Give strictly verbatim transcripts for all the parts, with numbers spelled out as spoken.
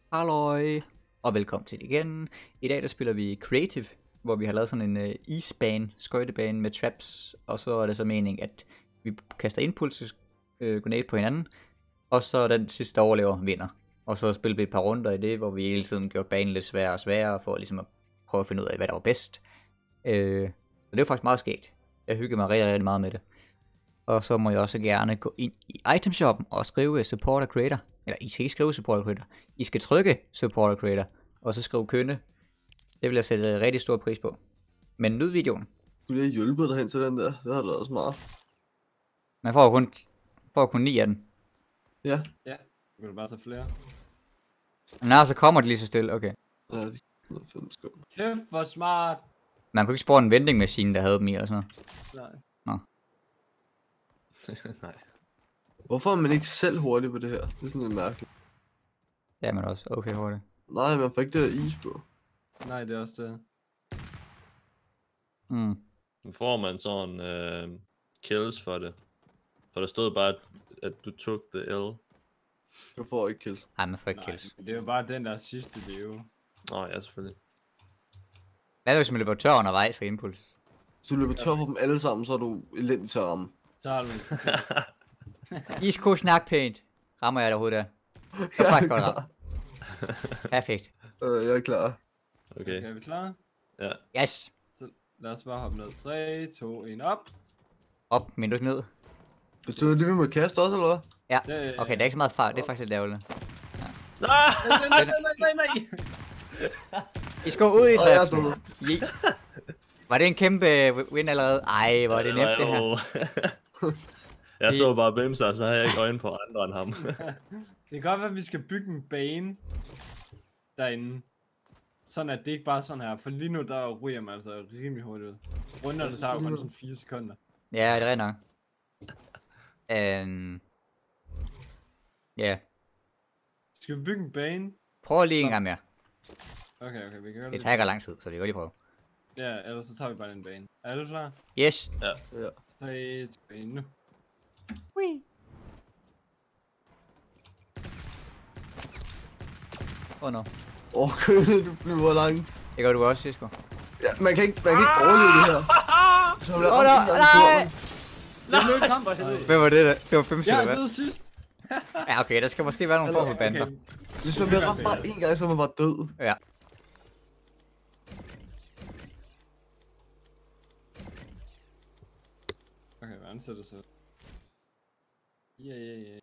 Halløj, og velkommen til igen. I dag der spiller vi Creative, hvor vi har lavet sådan en uh, isbane, skøjtebane med traps, og så er det så meningen, at vi kaster impulses uh, grenade på hinanden, og så den sidste, der overlever, vinder. Og så spiller vi et par runder i det, hvor vi hele tiden gør banen lidt sværere og sværere, for ligesom at prøve at finde ud af, hvad der var bedst. Uh, så det er faktisk meget skægt. Jeg hygger mig rigtig, rigtig meget med det. Og så må jeg også gerne gå ind i itemshoppen og skrive supporter creator. Eller I skal ikke skrive supporter creator. I skal trykke supporter creator. Og så skrive kønne. Det vil jeg sætte rigtig stor pris på. Men nyd videoen. Skulle jeg hjælpe dig hen til den der? Det har da også meget. Man får kun, får kun ni af den. Ja. Ja, du kan bare tage flere. Nå, så kommer det lige så stille. Okay. Ja, det er fem sekunder. Kæft, hvor smart. Man kunne ikke spore en vending machine, der havde dem i eller sådan Nej. Nå. Nej. Hvorfor er man ikke selv hurtig på det her? Det er sådan lidt mærkeligt. Ja, men også okay hurtigt. Nej, man får ikke det der is på. Nej, det er også det. Mm. Nu får man sådan øh, kills for det. For der stod bare, at, at du tog the L. Du får ikke kills. Ej, man får ikke Nej, kills. det er jo bare den der sidste, det er jo. Nå ja, selvfølgelig. Hvad hvis man løber tør undervejs for impuls? Hvis du løber tør for dem alle sammen, så er du elendig til at ramme. Så har du I skal snakke pænt. Rammer jeg det overhovedet der? Det Jeg er er faktisk godt klar. ramt. Perfekt. Øh, jeg er klar. Okay. Okay, er vi klar? Ja. Yes. Så lad os bare hoppe ned. tre, to, et, op. Op, men du ikke ned. Betyder det, vi må kaste også, eller hvad? Ja. Det- Okay, der er ikke så meget fart. Det er faktisk lidt ærgerligt. Nej! Nej, nej, nej, nej, nej, nej. I skal ud i Åh, jeg er trapsen. død. Yeet. Var det en kæmpe win allerede? Ej, hvor er det nemt det her. Jeg så bare Bimser, og så havde jeg ikke øjne på andre end ham. Det kan godt være, at vi skal bygge en bane derinde. Sådan at det ikke bare er sådan her. For lige nu, der ryger man altså rimelig hurtigt ud. Runder, det tager jo kun sådan fire sekunder. Ja, det er rigtigt nok. Øhm. Ja. Skal vi bygge en bane? Prøv lige en gang mere. Okay, okay, vi kan gøre Det det. tager lang tid, så vi kan godt lige prøve. Ja, ellers så tager vi bare den bane. Er du klar? Yes. Ja. tre, to, et, nu. Wee. Åh oh, no. Åh, oh, kønne, du flyver langt. Det gør du også, Cisco. Ja, man kan ikke, man kan ikke overleve det her. Så man bliver Åh, ramt nå, en gang i nej. fjorden. Det blev kamp for helvede. Hvem var det der? Det var fem Jeg sekunder, er hvad? død sidst. Ja, okay, der skal måske være nogle form for bander. Hvis man bliver ramt bare en gang, så er man bare død. Ja. Okay, hvordan ser det så? Ja, ja, ja.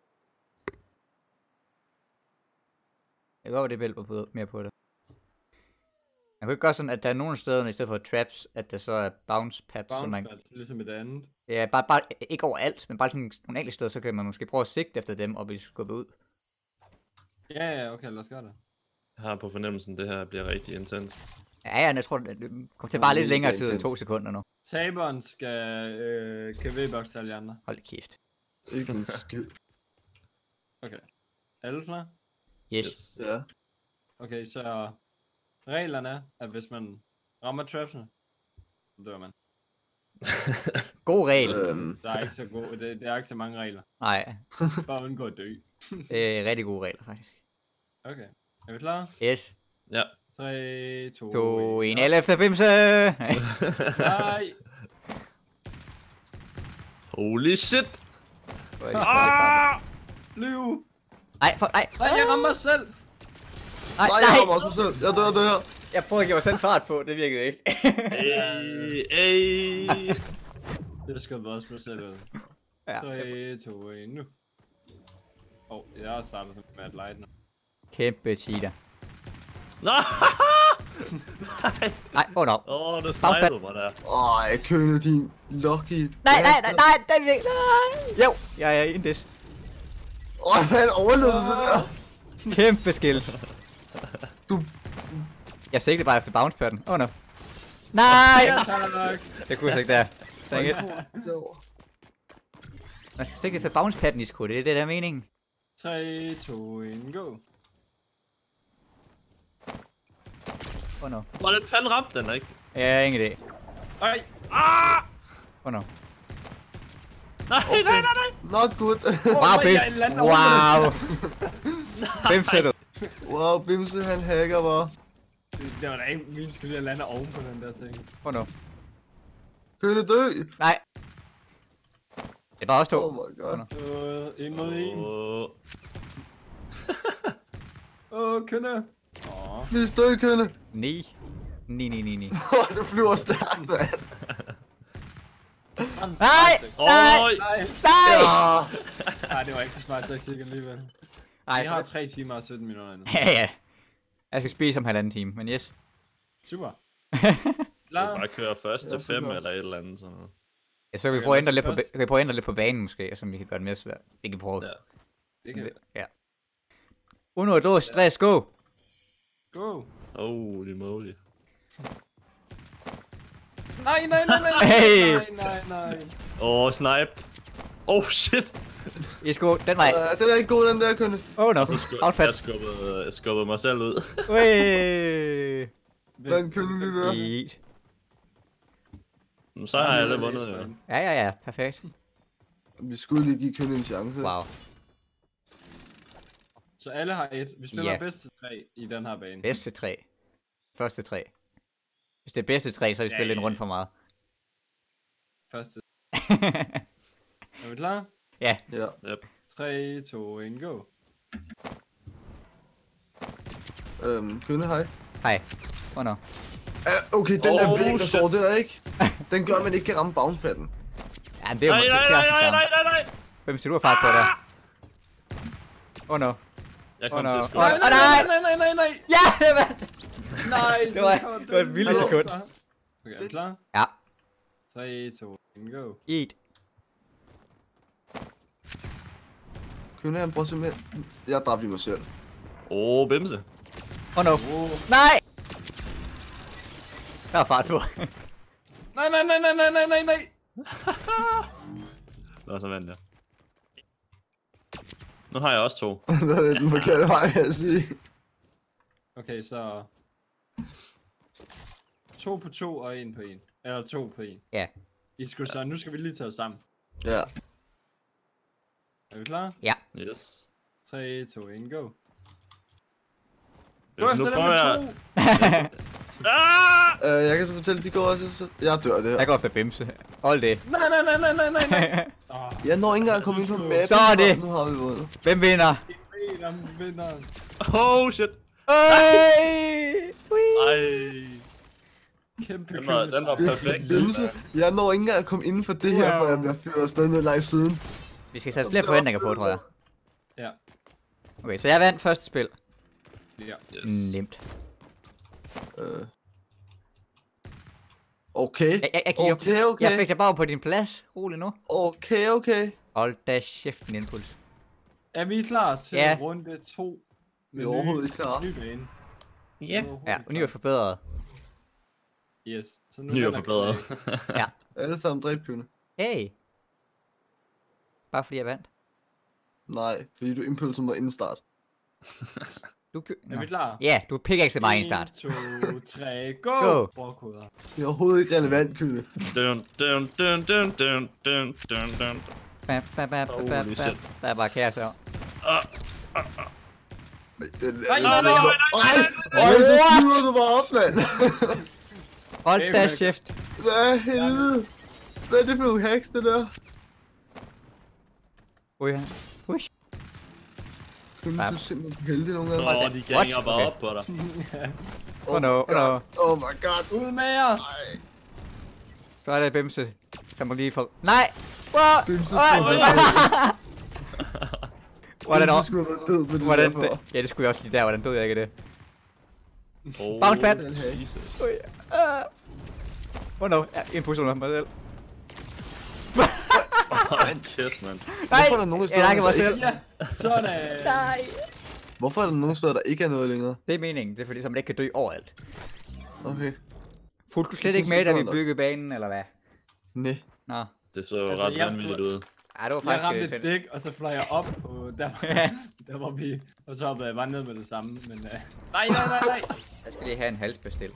Jeg går over det hjælper på, mere på det. Man kan ikke gøre sådan, at der er nogle steder, i stedet for traps, at der så er bounce pads, så Bounce man... pad, ligesom et andet. Ja, bare, bare ikke overalt, men bare sådan nogle enkelte steder, så kan man måske prøve at sigte efter dem, og blive skubbet ud. Ja, ja, okay, lad os gøre det. Jeg har på fornemmelsen, det her bliver rigtig intens. Ja, ja, jeg tror, det det kommer til bare lidt længere tid end to sekunder nu. Taberen skal øh, K V-box til alle de andre. Hold kæft. Ikke en skid. Okay. Er du klar? Yes. Yes. Ja. Okay, så reglerne er, at hvis man rammer trapsene, så dør man. God regel. Øhm, Der er ikke så gode, det, det er ikke så mange regler. Nej, Bare undgå at dø. det er rigtig gode regler, faktisk. Okay. Er vi klar? Yes. Ja. tre, to, To, en, et, alle efter Bimse! nej! Holy shit! Ah! Lyv! Nej, for, nej, Nej, jeg rammer mig selv! nej, nej, jeg rammer nej! også mig selv. Jeg dør, det her. Jeg prøvede at give mig selv fart på, det virkede ikke. Ey, ey. Det skal vi også mig selv ud. Ja. tre, to, et, nu. Åh, oh, jeg har startet sådan med at light nu. Kæmpe cheater. Nej! Nej, åh oh, no. Åh, oh, du snipede mig der. Åh, kønne, din lucky. Nej, nej, nej, nej, den vil nej. Jo, jeg er in this. Åh, han overlevede det der. Kæmpe skills. Du... Jeg sigtede bare efter bounce padden. Åh oh, no. Nej! Ja, tak! Det kunne jeg ikke der. Dang it. Derovre. Man skal sigte efter bounce padden i skud, det er det der er meningen. tre, to, et, go! Åh oh, no. Hvordan fanden ramte den, ikke? Ja, ingen idé. Ej! Ah! Åh oh, no. Nej, nej, nej, nej! Not good. Wow, jeg Bims. lander Wow. Hvem sætter? Wow, Bimse han hacker bare. Det, det var da ikke min skyld, jeg lander oven på den der ting. Oh no. Kønne dø! Nej. Det er bare os to. Oh my god. Oh, no. Øh, en mod en. Åh. Åh, kønne. Åh. Please dø, Kønne! Ni. Ni, ni, ni, ni. Åh, du flyver stærkt, mand! Nej! Åh, Nej! Nej, Nej! Ja! nej, det var ikke så smart taktik alligevel. Nej, Vi har tre timer og sytten minutter nu. Ja, ja. Jeg skal spise om halvanden time, men yes. Super. Du Klar? bare køre først Ja, til fem super. eller et eller andet sådan noget. Ja, så kan vi prøve at ændre lidt på, ba- kan vi prøve at ændre lidt på banen måske, og så vi kan gøre det mere svært. Vi kan prøve. Ja. Det kan vi. Ja. Uno, dos, tres, go! Go. Holy moly. Nej, nej, nej, nej, nej, Hey! nej, nej, nej. Åh, oh, sniped. Oh shit. I skal gå den vej. Uh, den er ikke god, den der, Kønne. Oh no, Sku- outfit. jeg, skubbede, jeg skubbede mig selv ud. Wey! Hvad Kønne lige der? Eat. Så har jeg alle vundet, jo. Ja, ja, ja, perfekt. Vi skulle lige give Kønne en chance. Wow. Så alle har et. Vi spiller Ja. bedste tre i den her bane. Bedste tre. Første tre. Hvis det er bedste tre, så har vi Ja, spillet ja, en rundt ja. for meget. Første. Er vi klar? Ja, Ja. Yep. tre, to, et, go. Øhm, Kønne, hej. hej. Oh no. Uh, okay, den der Oh, væg, der shit. står der, ikke? Den gør, at man ikke kan ramme bouncepadden. Ja, men det er jo Nej, det nej, er nej, også nej, det nej, samme. nej, nej. Hvem siger du har fart på der? Oh no. Jeg Oh kom no. til at Oh, skubbe. Nej, nej, nej, nej, nej, nej, nej. Ja, det var Nej, Det var- det var et millisekund. Okay, er vi klar? Ja. tre, to, et, go. Eat. Kønne, han prøver simpelthen... Jeg dræbte lige mig selv. Åh, oh, Bimse. Oh no. Nej! Der var fart på. Nej, nej, nej, nej, nej, nej, nej, nej. Nå, så vandt jeg. Nu har jeg også to. Det er den forkerte vej, vil jeg sige. Okay, så... To på to og en på en. Eller to på en. Ja. I skulle så, nu skal vi lige tage os sammen. Ja. Er vi klar? Ja. Yes. tre, to, et, go. Hvis Gå nu efter den prøver jeg... med to! Ah! Uh, jeg kan så fortælle, de går også... Så... Jeg dør det her. Jeg går efter Bimse. Hold det. Nej, nej, nej, nej, nej, nej, nej. Oh, Jeg når ikke engang at komme ind på mappen. Så er det. Nu har vi vundet. Hvem vinder? en vinder. Oh shit. Øj! Ej. Kæmpe Den var, den var perfekt. Bimse, jeg når ikke engang at komme inden for det her, Wow. før jeg bliver fyret afsted ned langs siden. Vi skal sætte flere forventninger på, tror jeg. Ja. Okay, så jeg vandt første spil. Ja. Yes. Nemt. Uh. Okay. Jeg, jeg, jeg, gik op- Okay, okay. jeg fik dig bare på din plads. Rolig nu. Okay, okay. Hold da kæft, din impuls. Er vi klar til Ja. runde to? Vi er overhovedet ikke klar. Ny bane. Ja. Ja, og ny er forbedret. Yes. Så nu Ny og vinder forbedret. Clay. Alle sammen dræb Kønne. Hey. Bare fordi jeg vandt. Nej, fordi du impulser mig inden start. Du kø- Er Nå. vi klar? Ja, du pickaxe mig i en start. en, to, tre, go! Go. Brugkoder. Det er overhovedet ikke relevant, Kønne. Dun, dun, dun, dun, dun, dun, dun, dun. Ba, ba, ba, ba, ba, Holy ba. shit. Der er bare kaos her. Ah, Den Nej, er nej, nej, nej, Ej, øj, så smider du mig op, mand. Hold Hey, da Mac. kæft. Hvad helvede? Hvad er det for nogle hacks, det der? Ui, ja. Ui. Kønne, du er simpelthen heldig nogle gange. Åh, de What? ganger bare Okay. op på dig. Oh no, oh no. Oh my god. Ud med jer! Så er det Bimse, som må lige få... Nej! Wow! Bimse Ej! skulle have Hvordan, Bimse skulle have været død på det hvordan, der for. ja, det skulle jeg også lige der. Hvordan døde jeg ikke af det? Oh, Bounce pad. Jesus. Ui. Uh. Oh no, jeg impulser mig mig selv. Hold kæft, mand. Nej! Hvorfor er der nogen Jeg steder, nakker mig der selv. ikke... Ja, sådan. Nej! Hvorfor er der nogen steder, der ikke er noget længere? Det er meningen, det er fordi, så man ikke kan dø overalt. Okay. Fulgte du slet Jeg ikke synes, med, det da går vi nok. byggede banen, eller hvad? Næ. Nå. Det så Altså, ret jeg- vanvittigt ud. Ej, det var Jeg faktisk ramte øh, et tæt. dæk, og så fløj jeg op på der, der hvor vi... Og så hoppede jeg bare ned med det samme, men... Uh... Nej, nej, nej, nej! Jeg skal lige have en halsbestil.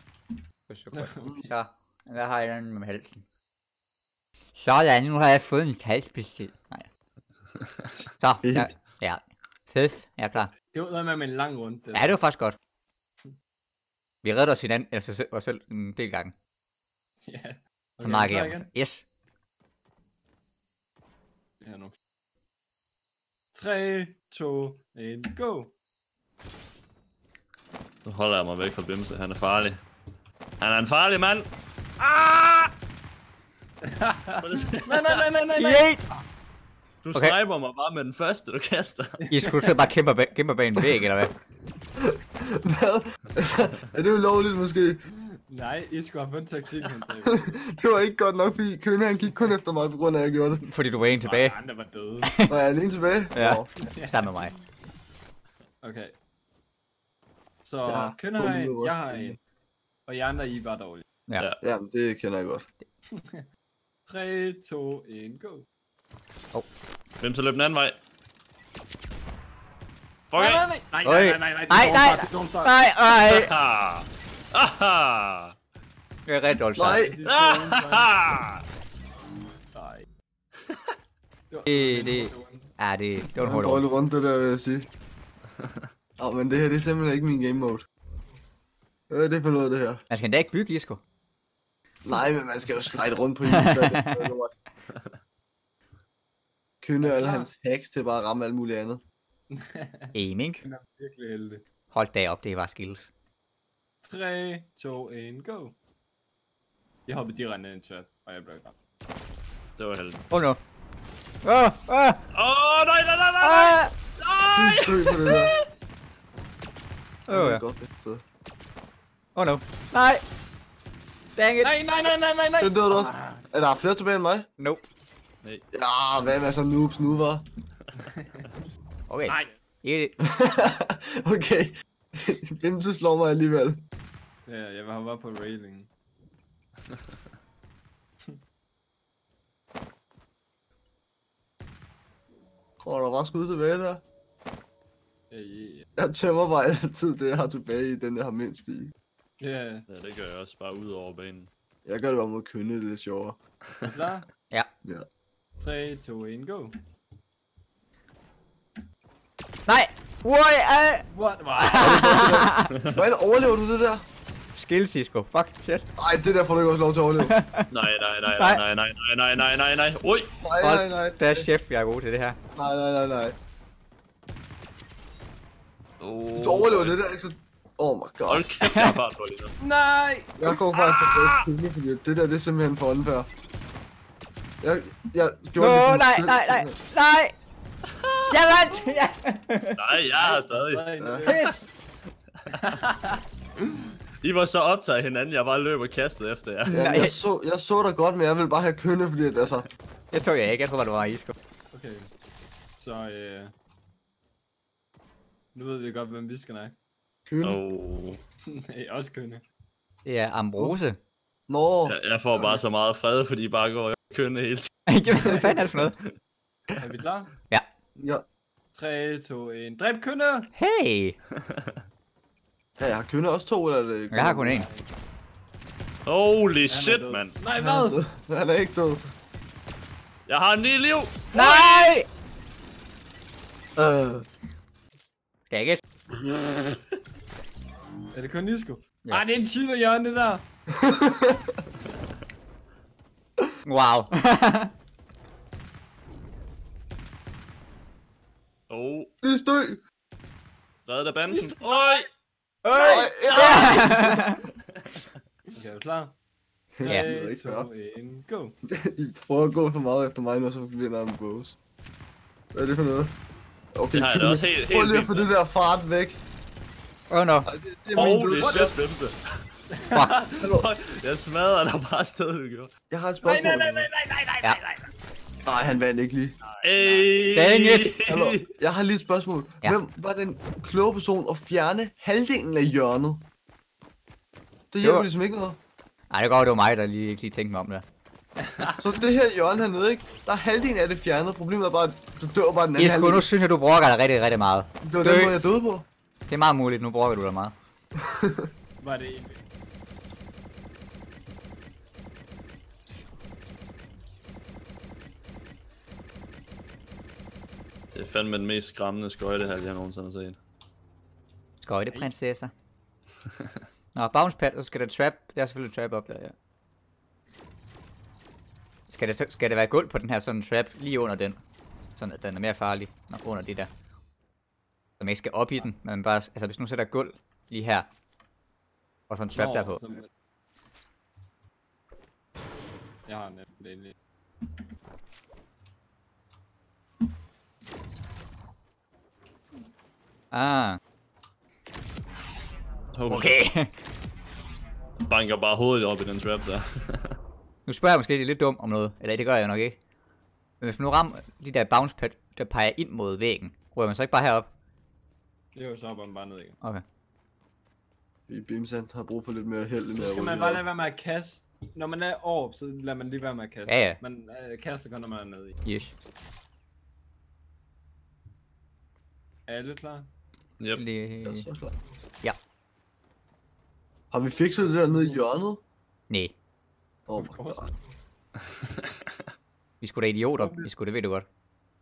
Så, hvad har jeg den med halsen? Sådan, nu har jeg fået en halsbestil. Nej. Så, ja, ja. Fedt, jeg er klar. Det var med med en lang runde. Det Ja, det var faktisk godt. Vi reddede os hinanden, altså selv, os selv en del gange. Ja. Okay, Så markerer klar jeg igen? mig. Yes. Ja, nu. tre, to, et, go! Nu holder jeg mig væk fra Bimse, han er farlig. Han er en farlig mand! Ah! Nej, nej, nej, nej, nej, nej! Yeet! Du Okay. sniper mig bare med den første, du kaster. I skulle så bare kæmpe, bag- kæmpe bag en væg, eller hvad? Hvad? Er det ulovligt måske? Nej, I skulle have fundet taktik, han sagde. Det var ikke godt nok, fordi Kønne han gik kun efter mig, på grund af at jeg gjorde det. Fordi du var en tilbage. Og andre var døde. Og jeg er alene tilbage. Ja. Nå. Sammen med mig. Okay. Så Ja, ja, kønner har bombe en, jeg også. har en. Og I andre, I er bare dårlige. Ja. Ja. Jamen, det kender jeg godt. tre, to, et, go! Hvem så løb den anden vej? Nej, Okay. nej, nej, nej, Oj. nej, nej, nej, Nej, det er nej. don't start, det er don't start. Nej, nej. Aha! Aha! Det er rigtig dårligt. Nej. Det er don't start. Aha! Nej. Det, det, ja, det, det Det var en var hård en runde. dårlig runde, det der, vil jeg sige. Nå, men det her, det er simpelthen ikke min game mode. Hvad er det for noget, det her? Man skal endda ikke bygge, Isko. Nej, men man skal jo slide rundt på hendes hvad det er for noget lort. Kønne alle hans hacks til bare at ramme alt muligt andet. En, ikke? Den er virkelig heldig. Hold da op, det var skills. tre, to, et, go! Jeg hoppede direkte ned i en chat, og jeg blev ramt. Det var heldigt. Oh no. Åh, åh, Åh, nej, nej, nej, nej, nej! åh. Nej! Dø på det der. Åh, Det ja. er godt, det sted. Oh no. Nej. Dang it. Nej, nej, nej, nej, nej, nej! Den døde du også. Er der flere tilbage end mig? Nope. Ja, hvad med så noobs nu, var? Okay. Nej! Ikke Okay. Bimse slår mig alligevel. Ja, jeg var bare på railingen. Tror der var skud tilbage der? Ja, ja, Jeg tømmer bare altid det, jeg har tilbage i den, jeg har mindst i. ja. Ja, det gør jeg også bare ud over banen. Jeg gør det bare mod kønne, det er sjovere. Er du klar? Ja. Ja. tre, to, et, go! Nej. Ui, ej. What? Hvordan overlever du det der? Skills, Isko. Fuck, shit. Ej, det der får du ikke også lov til at overleve. Nej, nej, nej, nej, nej, nej, nej, nej, nej, nej. Ui! Nej, Hold nej, nej. Det er chef, jeg er god til det her. Nej, nej, nej, nej. Oh, Du overlever det der, ikke så... Oh my god. Hold kæft, jeg har fart på lige nu. Nej! Jeg går faktisk tilbage til kønne, fordi det der, det er simpelthen for unfair. Jeg, jeg Nå, gjorde det for mig nej, selv, nej, nej, simpelthen. nej. Jeg vandt. Ja. Nej, jeg har stadig. Pis. I var så optaget af hinanden, jeg bare løb og kastede efter jer. Ja, Nej. jeg, så, jeg så dig godt, men jeg ville bare have kønne, fordi at altså... Det så jeg ikke. Jeg tror, det var Isko. Okay. Så, øh... Nu ved vi godt, hvem vi skal snakke. Kønne. Oh. Nej, også kønne. Det er Ambrose. Nå, Jeg, jeg får bare så meget fred, fordi I bare går og kønne hele tiden. Hvad fanden er det for noget? Er vi klar? ja. tre, to, et, dræb kønne! Hey. Ja, jeg har kønne også to, eller er det... Jeg har kun en. Holy Han er shit, død. mand. Nej, Han er hvad? død. Han er ikke død. Jeg har ni liv. Nej. Øh. Dang it. Er det kun Nisko? Ja. Ej, det er en cheater hjørne, det der. Wow. Oh, Please dø! redde da banden. Oj! Øj. Ja! Okay, er du klar? Ja. ved tre, ikke, to, hvad. et, go! I prøver at gå for meget efter mig nu, så vinder han Bros. Hvad er det for noget? Okay, Det har jeg da også helt- prøv helt lige at fint få med. det der fart væk. Oh no. Ej, det, det er min Holy død. shit, Bimse. Fuck. Jeg smadrer dig bare afsted, du gjorde. Jeg har et Nej, spørgsmål. nej, nej, nej, nej, nej, nej, Ja. nej, nej. Nej, han vandt ikke lige. Ey. Dang it. Hallo, jeg har lige et spørgsmål. Ja. Hvem var den kloge person at fjerne halvdelen af hjørnet? Det hjælper var- ligesom ikke noget. Ej, det går, det var mig, der lige ikke lige tænkte mig om det. Så det her hjørne hernede, ikke? Der er halvdelen af det fjernet. Problemet er bare, at du dør bare den anden Isko, nu halvdel. synes jeg, du brokker dig rigtig, rigtig meget. Det var dø. den måde, jeg døde på. Det er meget muligt, nu brokker du dig meget. Var det egentlig? Det er fandme den mest skræmmende skøjtehal, jeg nogensinde har set. Skøjteprinsesser. Nå, bounce pad, så skal der trap. Der er selvfølgelig trap op der, ja. Skal det, så- skal det være gulv på den her sådan trap lige under den? Sådan at den er mere farlig, når under det der. Så man ikke skal op i den, men man bare, altså hvis nu sætter gulv lige her, og så en trap Nå, derpå. sådan- Jeg har nemt det egentlig. Ah, Holy okay. Banker bare hovedet op i den trap der. Nu spørger jeg måske det er lidt dum om noget, eller det gør jeg nok ikke. Men hvis man nu rammer de der bounce pad, der peger ind mod væggen, rører man så ikke bare herop? Det er jo så hopper man bare ned igen. Okay. Fordi Bimsan har brug for lidt mere held, end Så jeg skal man bare lade være med at kaste. Når man er over, så lader man lige være med at kaste. Ja, ja. Man øh, kaster kun, når man er nede i. Yes. Er alle klar? Yep. Lige... Ja, så klar. Ja. Har vi fikset det der nede i hjørnet? Nej. Åh, oh, my god. Vi skulle da idioter. Vi skulle, det ved du godt.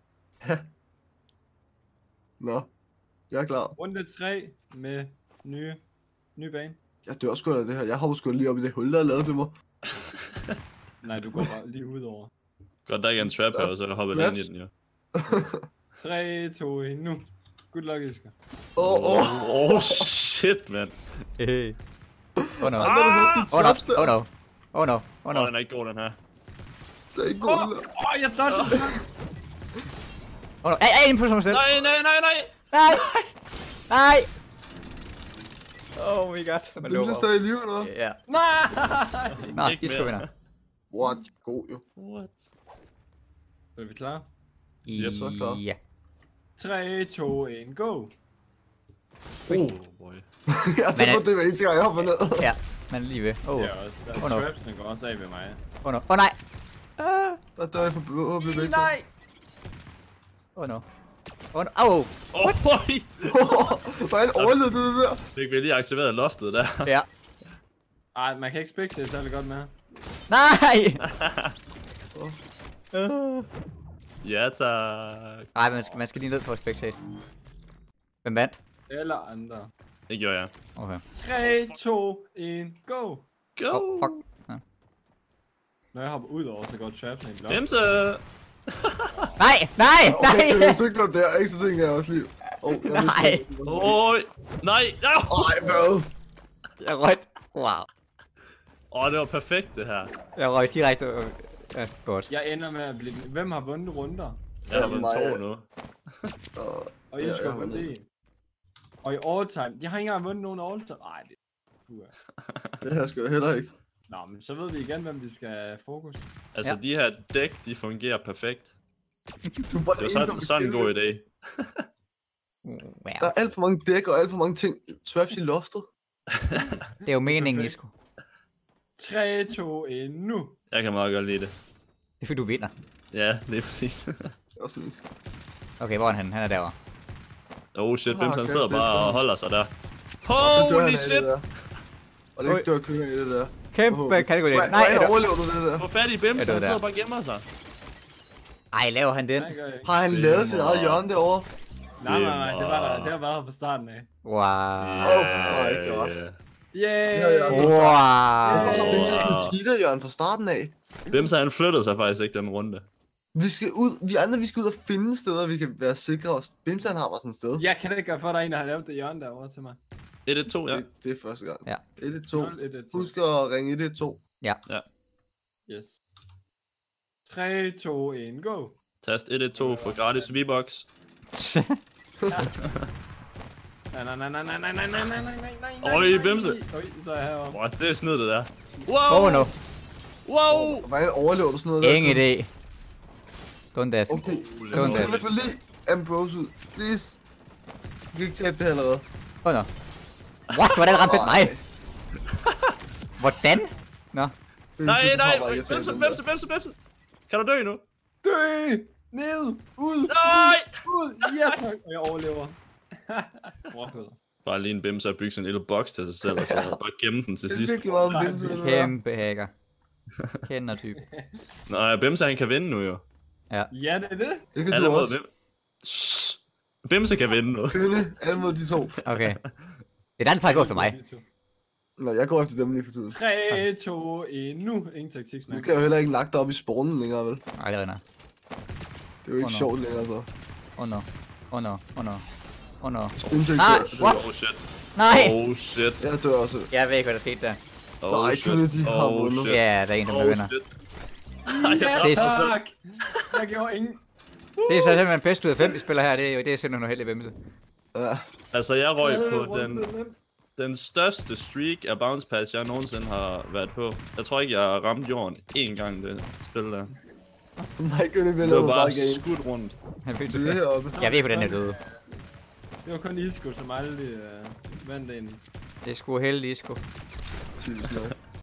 Nå, jeg er klar. Runde tre med nye, nye bane. Jeg dør sgu da det her. Jeg hopper sgu da lige op i det hul, der er lavet til mig. Nej, du går bare lige ud over. Godt, der ikke er en trap her, og så hopper jeg ind i den jo. tre, to, et, nu. Good luck, Isker. Åh, åh. Oh shit, mand. Hey. Oh no. Ej, hvad er det for Oh nogle traps no. der? Oh no. Oh no. Oh Åh, no. den er ikke god, den her. Det er ikke Åh, god. oh, oh, jeg dodger den. Oh no. Ej, ej, ind på sig selv. Nej, nej, nej, nej. Nej. Nej. Oh my god. Man Bimsan er stadig i live, eller hvad? Ja. Nej! Nå, Ikke I skal mere. vinder. What? God jo. What? Er vi klar? Yep. Så klar. Ja. tre, to, et, go! Oh boy. Jeg tænker på, det var eneste gang, jeg hopper ned. Ja. Man er lige ved. Oh. Det er også, der Oh, no. trapsene går også af ved mig. Oh no. Oh nej. Ah. Der dør jeg for at blive væk. Nej! Oh no. Oh no. Au. Oh boy. Hvordan overlevede du det der? Fik vi lige aktiveret loftet der. Ja. Ej, man kan ikke spectate særlig godt med. Nej. Uh. Ja, tak. Ej, man skal, man skal lige ned på at spectate. Hvem vandt? Eller andre. Det gjorde jeg. Okay. tre, to, et, go! Go. Oh, fuck. Når jeg hopper ud over, så går trapsene i blok. Bimse. Nej, nej, nej. Okay, hvis du ikke lå der, ikke, så tænker jeg også lige. Åh, jeg vidste Nej. det. Oj. Nej. Ej, hvad? Jeg røg. Wow. Åh, oh, det var perfekt det her. Jeg røg direkte. øh, Ja, godt. Jeg ender med at blive... Hvem har vundet runder? Jeg har vundet mig. to nu. Åh, Og Ja, I skal jeg have har vundet en. Og i all time. Jeg har ikke engang vundet nogen all time. Nej, det... Puh. det her skal jeg heller ikke. Nå, men så ved vi igen, hvem vi skal fokus. Altså, Ja. de her dæk, de fungerer perfekt. Du er bare Det er den sådan, som sådan en god idé. Wow. Der er alt for mange dæk og alt for mange ting. Traps i loftet. Det er jo meningen, Perfekt. Isko. tre, to, et, nu! Jeg kan meget godt lide det. Det er fordi, du vinder. Ja, det er præcis. Det er også sådan en. Okay, hvor er han? Han er derovre. Oh shit, Ah, Bimse han kan sidder jeg se bare det? og holder sig der. Det dør han Holy af, det shit! der. Og det er ikke dør køer i det der. Kæmpe kategori. Hvordan Nej, er der... overlever du det der? Få fat i Bimse, Ja, det han var sidder der. bare og gemmer sig. Ej, laver han den? Nej, gør jeg ikke. Har han lavet sit eget hjørne derovre? Nej, nej, nej, det var der. Det har været her fra starten af. Wow. Oh my god. Yeah. Yay! Ja, ja, altså. Wow. Hvor har vi Wow. en Kita-hjørne fra starten af? Bimse han flyttede sig faktisk ikke den runde. Vi skal ud, vi andre vi skal ud og finde steder, vi kan være sikre os. Bimsan har bare sådan et sted. Jeg kan ikke gøre for, at der er en, der har lavet det hjørne derovre til mig. et et to, ja. Det, det er første gang. Ja. et et to. nul, et, et, to. Husk at ringe et et to. Yes. tre, to, et, go! Tast et et to for gratis V-Box. Nej, nej, nej, nej, nej, nej, nej, nej, nej, nej, nej, nej, Øj, nej. Bimse. Øj, så er jeg herovre. Wow, det er snyd det der. Wow! Oh no. Wow! Hvordan overlever du sådan noget der? Ingen idé. Don't ask. Okay. Don't Jeg ask. vil i hvert fald lige Ambrose ud. Please. Vi kan ikke tabe det her allerede. Oh no. What? Hvordan ramte den mig? Hvordan? Nå. Nej, nej, Bimse, Bimse, Bimse, Bimse, Bimse. Kan du dø nu? Dø! Ned! Ud! Nej! Ud! Ja, tak! Og jeg overlever. Brokket. Bare lige en Bimse og bygge sådan en lille boks til sig selv, og så bare gemme den til Det er sidst. virkelig meget om Bimse. det der. Kæmpe hacker. Kender type. Nå, ja, Bimse han kan vinde nu jo. Ja, det er det. Det kan Alle du mod også. Bim. Shhh. Bimse kan vinde nu. Kønne, alle mod de to. Okay. Det er den, der går for mig. Nå, jeg går efter dem lige for tiden. tre, to, et, nu. Ingen taktik, Nu snak. kan jeg jo heller ikke nakke dig op i spawnen længere, vel? Nej, det rinder. Det er jo ikke Åh, nå. sjovt længere, så. Oh no. Oh no. Oh no. Oh no. Indtægt Nej, dør. what? Oh shit. Nej! Oh shit. Jeg dør også. Jeg ved ikke, hvad der skete der. Oh Nej, shit. Kønne, de har Oh vundet. shit. Ja, der er en, der Oh vinder. shit. Ja, Det er tak! Jeg gjorde ingen... Det er så simpelthen bedst ud af fem, vi spiller her. Det er, det er simpelthen noget heldigt vemse. Ja. Altså, jeg røg på Runde den, nemt. den største streak af bounce pads, jeg nogensinde har været på. Jeg tror ikke, jeg har ramt jorden én gang det spil der. Nej, Kønne, vi har Det lavet var vores bare eget game. skudt rundt. Det er heroppe. Jeg ved, hvordan jeg døde. Det var kun Isco, som aldrig uh, vandt en. Det er sgu heldigt, sgu. Typisk nok.